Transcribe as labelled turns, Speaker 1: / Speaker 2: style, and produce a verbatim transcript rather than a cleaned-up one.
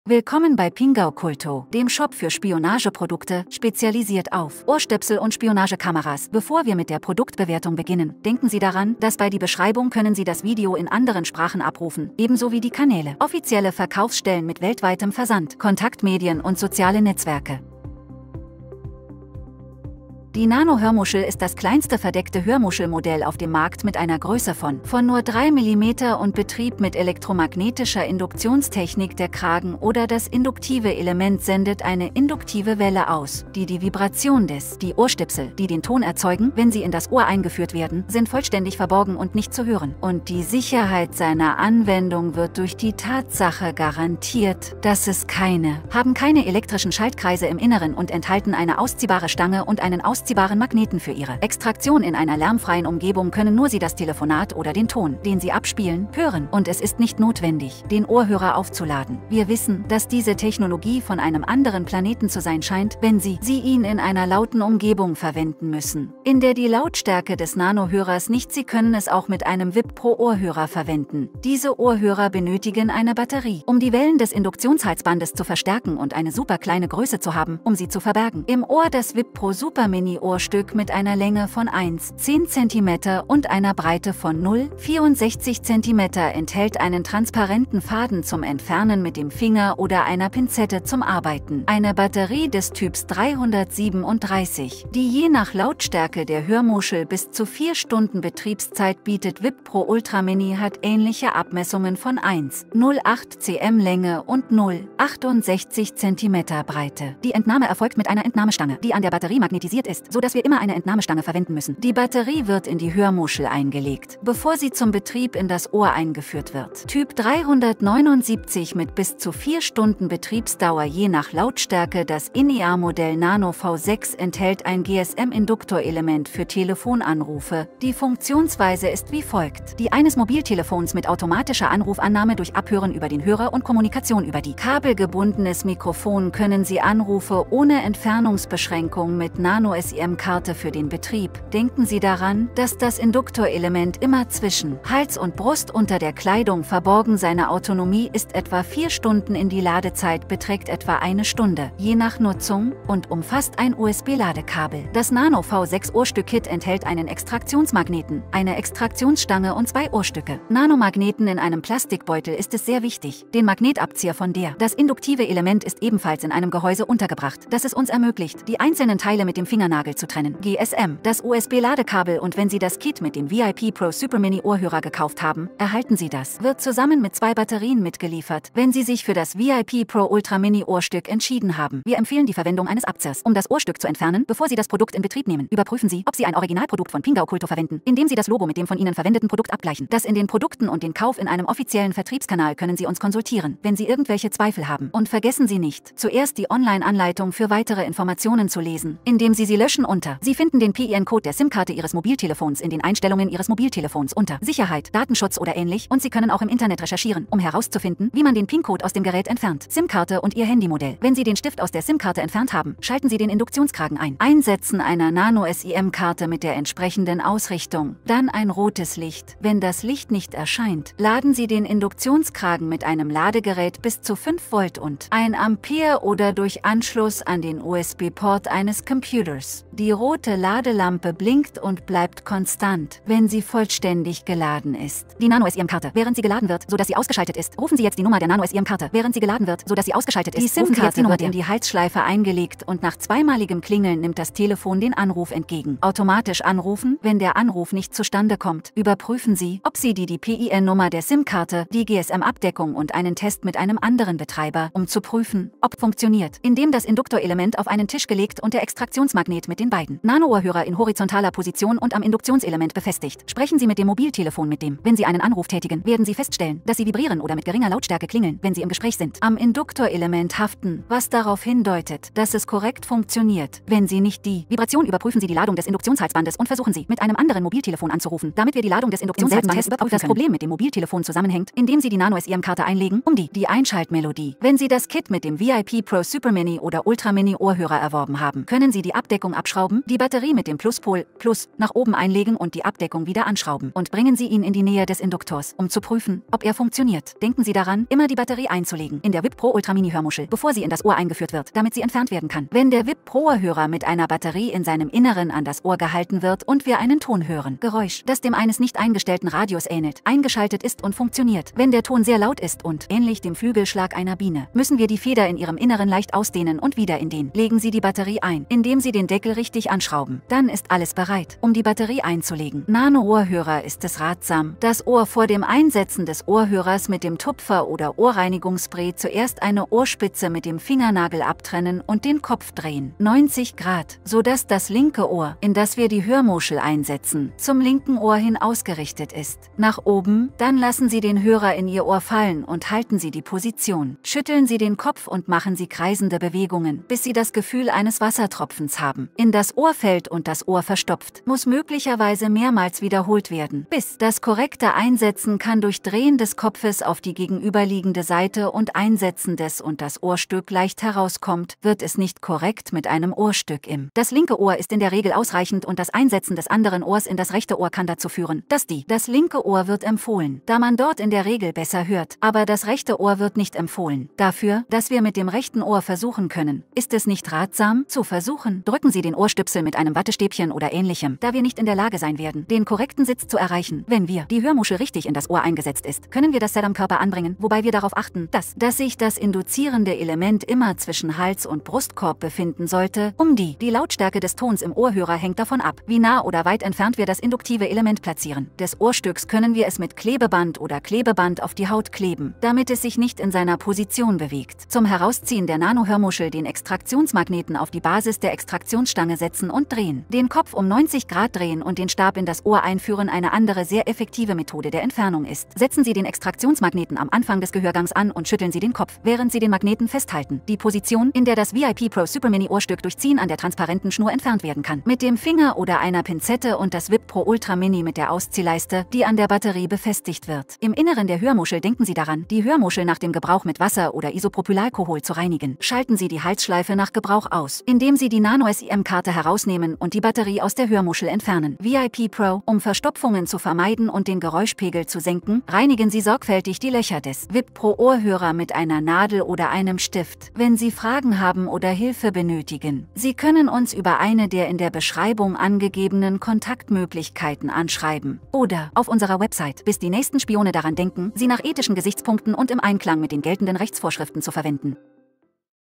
Speaker 1: Willkommen bei Pingao Kulto, dem Shop für Spionageprodukte, spezialisiert auf Ohrstöpsel und Spionagekameras. Bevor wir mit der Produktbewertung beginnen, denken Sie daran, dass bei der Beschreibung können Sie das Video in anderen Sprachen abrufen, ebenso wie die Kanäle, offizielle Verkaufsstellen mit weltweitem Versand, Kontaktmedien und soziale Netzwerke. Die Nano-Hörmuschel ist das kleinste verdeckte Hörmuschelmodell auf dem Markt mit einer Größe von, von nur drei Millimeter und Betrieb mit elektromagnetischer Induktionstechnik. Der Kragen oder das induktive Element sendet eine induktive Welle aus, die die Vibration des, die Ohrstöpsel, die den Ton erzeugen, wenn sie in das Ohr eingeführt werden, sind vollständig verborgen und nicht zu hören. Und die Sicherheit seiner Anwendung wird durch die Tatsache garantiert, dass es keine, haben keine elektrischen Schaltkreise im Inneren und enthalten eine ausziehbare Stange und einen ausziehbaren Magneten für ihre Extraktion. In einer lärmfreien Umgebung können nur Sie das Telefonat oder den Ton, den Sie abspielen, hören. Und es ist nicht notwendig, den Ohrhörer aufzuladen. Wir wissen, dass diese Technologie von einem anderen Planeten zu sein scheint, wenn Sie, Sie ihn in einer lauten Umgebung verwenden müssen, in der die Lautstärke des Nanohörers nicht. Sie können es auch mit einem V I P Pro-Ohrhörer verwenden. Diese Ohrhörer benötigen eine Batterie, um die Wellen des Induktionshalsbandes zu verstärken und eine super kleine Größe zu haben, um sie zu verbergen. Im Ohr das V I P Pro Super Mini Ohrstück mit einer Länge von eins Komma zehn Zentimeter und einer Breite von null Komma vierundsechzig Zentimeter enthält einen transparenten Faden zum Entfernen mit dem Finger oder einer Pinzette zum Arbeiten. Eine Batterie des Typs dreihundertsiebenunddreißig, die je nach Lautstärke der Hörmuschel bis zu vier Stunden Betriebszeit bietet. V I P Pro Ultra Mini hat ähnliche Abmessungen von eins Komma null acht Zentimeter Länge und null Komma achtundsechzig Zentimeter Breite. Die Entnahme erfolgt mit einer Entnahmestange, die an der Batterie magnetisiert ist, so dass wir immer eine Entnahmestange verwenden müssen. Die Batterie wird in die Hörmuschel eingelegt, bevor sie zum Betrieb in das Ohr eingeführt wird. Typ dreihundertneunundsiebzig mit bis zu vier Stunden Betriebsdauer je nach Lautstärke. Das In-Ear-Modell Nano V sechs enthält ein G S M-Induktorelement für Telefonanrufe. Die Funktionsweise ist wie folgt: die eines Mobiltelefons mit automatischer Anrufannahme durch Abhören über den Hörer und Kommunikation über die kabelgebundenes Mikrofon. Können Sie Anrufe ohne Entfernungsbeschränkung mit Nano S I M-Karte für den Betrieb. Denken Sie daran, dass das Induktorelement immer zwischen Hals und Brust unter der Kleidung verborgen. Seine Autonomie ist etwa vier Stunden, in die Ladezeit beträgt etwa eine Stunde, je nach Nutzung, und umfasst ein U S B-Ladekabel. Das Nano V sechs Ohrstück-Kit enthält einen Extraktionsmagneten, eine Extraktionsstange und zwei Ohrstücke. Nanomagneten in einem Plastikbeutel ist es sehr wichtig, den Magnetabzieher von der. Das induktive Element ist ebenfalls in einem Gehäuse untergebracht, das es uns ermöglicht, die einzelnen Teile mit dem Fingernagel zu trennen. G S M, das U S B-Ladekabel. Und wenn Sie das Kit mit dem V I P Pro Super Mini Ohrhörer gekauft haben, erhalten Sie das. Wird zusammen mit zwei Batterien mitgeliefert, wenn Sie sich für das V I P Pro Ultra Mini Ohrstück entschieden haben. Wir empfehlen die Verwendung eines Abziehers, um das Ohrstück zu entfernen, bevor Sie das Produkt in Betrieb nehmen. Überprüfen Sie, ob Sie ein Originalprodukt von Pingao Kulto verwenden, indem Sie das Logo mit dem von Ihnen verwendeten Produkt abgleichen. Das in den Produkten und den Kauf in einem offiziellen Vertriebskanal können Sie uns konsultieren, wenn Sie irgendwelche Zweifel haben. Und vergessen Sie nicht, zuerst die Online-Anleitung für weitere Informationen zu lesen, indem Sie sie löschen unter. Sie finden den P I N-Code der SIM-Karte Ihres Mobiltelefons in den Einstellungen Ihres Mobiltelefons unter Sicherheit, Datenschutz oder ähnlich, und Sie können auch im Internet recherchieren, um herauszufinden, wie man den P I N-Code aus dem Gerät entfernt. SIM-Karte und Ihr Handymodell. Wenn Sie den Stift aus der SIM-Karte entfernt haben, schalten Sie den Induktionskragen ein. Einsetzen einer Nano S I M-Karte mit der entsprechenden Ausrichtung. Dann ein rotes Licht. Wenn das Licht nicht erscheint, laden Sie den Induktionskragen mit einem Ladegerät bis zu fünf Volt und ein Ampere oder durch Anschluss an den U S B-Port eines Computers. Die rote Ladelampe blinkt und bleibt konstant, wenn sie vollständig geladen ist. Die Nano S I M-Karte, während sie geladen wird, sodass sie ausgeschaltet ist. Rufen Sie jetzt die Nummer der Nano S I M-Karte, während sie geladen wird, sodass sie ausgeschaltet ist. Die SIM-Karte wird in die Halsschleife eingelegt und nach zweimaligem Klingeln nimmt das Telefon den Anruf entgegen. Automatisch anrufen, wenn der Anruf nicht zustande kommt. Überprüfen Sie, ob Sie die, die P I N-Nummer der SIM-Karte, die G S M-Abdeckung und einen Test mit einem anderen Betreiber, um zu prüfen, ob funktioniert, indem das Induktorelement auf einen Tisch gelegt und der Extraktionsmagnet mit den beiden Nano-Ohrhörer in horizontaler Position und am Induktionselement befestigt. Sprechen Sie mit dem Mobiltelefon mit dem. Wenn Sie einen Anruf tätigen, werden Sie feststellen, dass Sie vibrieren oder mit geringer Lautstärke klingeln, wenn Sie im Gespräch sind. Am Induktorelement haften, was darauf hindeutet, dass es korrekt funktioniert. Wenn Sie nicht die Vibration überprüfen Sie die Ladung des Induktionshalsbandes und versuchen Sie, mit einem anderen Mobiltelefon anzurufen, damit wir die Ladung des Induktionshalsbandes überprüfen können. Das Problem mit dem Mobiltelefon zusammenhängt, indem Sie die Nano S I M-Karte einlegen, um die, die Einschaltmelodie. Wenn Sie das Kit mit dem V I P Pro Super Mini oder Ultra Mini Ohrhörer erworben haben, können Sie die Abdeckung Abdeckung abschrauben, die Batterie mit dem Pluspol, Plus, nach oben einlegen und die Abdeckung wieder anschrauben. Und bringen Sie ihn in die Nähe des Induktors, um zu prüfen, ob er funktioniert. Denken Sie daran, immer die Batterie einzulegen in der V I P Pro Ultra Mini Hörmuschel, bevor sie in das Ohr eingeführt wird, damit sie entfernt werden kann. Wenn der V I P Pro Ohrhörer mit einer Batterie in seinem Inneren an das Ohr gehalten wird und wir einen Ton hören, Geräusch, das dem eines nicht eingestellten Radios ähnelt, eingeschaltet ist und funktioniert. Wenn der Ton sehr laut ist und, ähnlich dem Flügelschlag einer Biene, müssen wir die Feder in ihrem Inneren leicht ausdehnen und wieder in den. Legen Sie die Batterie ein, indem Sie den Deckel richtig anschrauben. Dann ist alles bereit, um die Batterie einzulegen. Nano-Ohrhörer ist es ratsam, das Ohr vor dem Einsetzen des Ohrhörers mit dem Tupfer oder Ohrreinigungsspray zuerst eine Ohrspitze mit dem Fingernagel abtrennen und den Kopf drehen, neunzig Grad, sodass das linke Ohr, in das wir die Hörmuschel einsetzen, zum linken Ohr hin ausgerichtet ist. Nach oben, dann lassen Sie den Hörer in Ihr Ohr fallen und halten Sie die Position. Schütteln Sie den Kopf und machen Sie kreisende Bewegungen, bis Sie das Gefühl eines Wassertropfens haben. In das Ohr fällt und das Ohr verstopft, muss möglicherweise mehrmals wiederholt werden, bis das korrekte Einsetzen kann durch Drehen des Kopfes auf die gegenüberliegende Seite und Einsetzen des und das Ohrstück leicht herauskommt, wird es nicht korrekt mit einem Ohrstück im. Das linke Ohr ist in der Regel ausreichend und das Einsetzen des anderen Ohrs in das rechte Ohr kann dazu führen, dass die. Das linke Ohr wird empfohlen, da man dort in der Regel besser hört, aber das rechte Ohr wird nicht empfohlen. Dafür, dass wir mit dem rechten Ohr versuchen können, ist es nicht ratsam, zu versuchen. Drücken Sie den Ohrstüpsel mit einem Wattestäbchen oder ähnlichem, da wir nicht in der Lage sein werden, den korrekten Sitz zu erreichen. Wenn wir die Hörmuschel richtig in das Ohr eingesetzt ist, können wir das Set am Körper anbringen, wobei wir darauf achten, dass, dass sich das induzierende Element immer zwischen Hals und Brustkorb befinden sollte, um die. Die Lautstärke des Tons im Ohrhörer hängt davon ab, wie nah oder weit entfernt wir das induktive Element platzieren. Des Ohrstücks können wir es mit Klebeband oder Klebeband auf die Haut kleben, damit es sich nicht in seiner Position bewegt. Zum Herausziehen der Nano-Hörmuschel den Extraktionsmagneten auf die Basis der Extraktionsstange setzen und drehen. Den Kopf um neunzig Grad drehen und den Stab in das Ohr einführen eine andere sehr effektive Methode der Entfernung ist. Setzen Sie den Extraktionsmagneten am Anfang des Gehörgangs an und schütteln Sie den Kopf, während Sie den Magneten festhalten. Die Position, in der das V I P Pro Super Mini Ohrstück durch Ziehen an der transparenten Schnur entfernt werden kann. Mit dem Finger oder einer Pinzette und das V I P Pro Ultra Mini mit der Ausziehleiste, die an der Batterie befestigt wird. Im Inneren der Hörmuschel denken Sie daran, die Hörmuschel nach dem Gebrauch mit Wasser oder Isopropylalkohol zu reinigen. Schalten Sie die Halsschleife nach Gebrauch aus, indem Sie die Nano-SIM-Karte herausnehmen und die Batterie aus der Hörmuschel entfernen. V I P Pro, um Verstopfungen zu vermeiden und den Geräuschpegel zu senken, reinigen Sie sorgfältig die Löcher des V I P Pro Ohrhörer mit einer Nadel oder einem Stift. Wenn Sie Fragen haben oder Hilfe benötigen, Sie können uns über eine der in der Beschreibung angegebenen Kontaktmöglichkeiten anschreiben oder auf unserer Website, bis die nächsten Spione daran denken, sie nach ethischen Gesichtspunkten und im Einklang mit den geltenden Rechtsvorschriften zu verwenden.